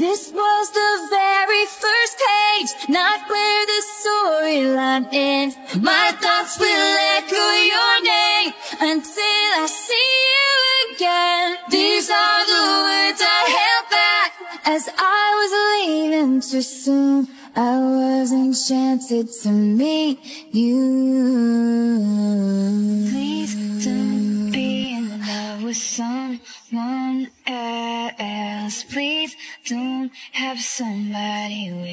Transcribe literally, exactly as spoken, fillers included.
This was the very first page, not where the storyline ends. My thoughts will echo your name until I see you again. These are the words I held back as I was leaving too soon. I was enchanted to meet you. Please don't be in love with someone else. Please don't have somebody